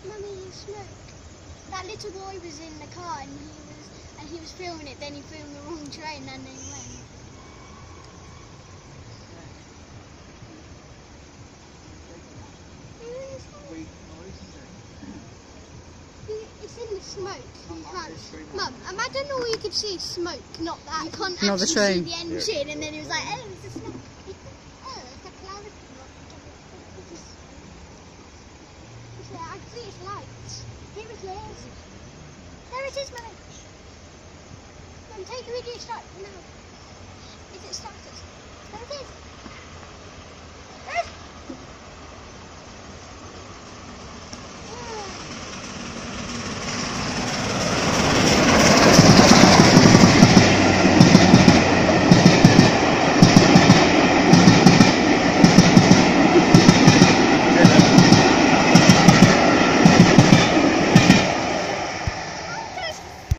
Mummy, you smoke. That little boy was in the car and he was filming it. Then he filmed the wrong train and then he went. It's in the smoke. You can't. Mum, imagine all you could see is smoke, not that. You can't Not the actually train. see the engine, and then he was like, oh, it's a smoke. Oh, it's a cloud of smoke. Yeah, I can see its lights. Here it is. There it is, Mummy. Mum, take the video start now. Is it started? There it is.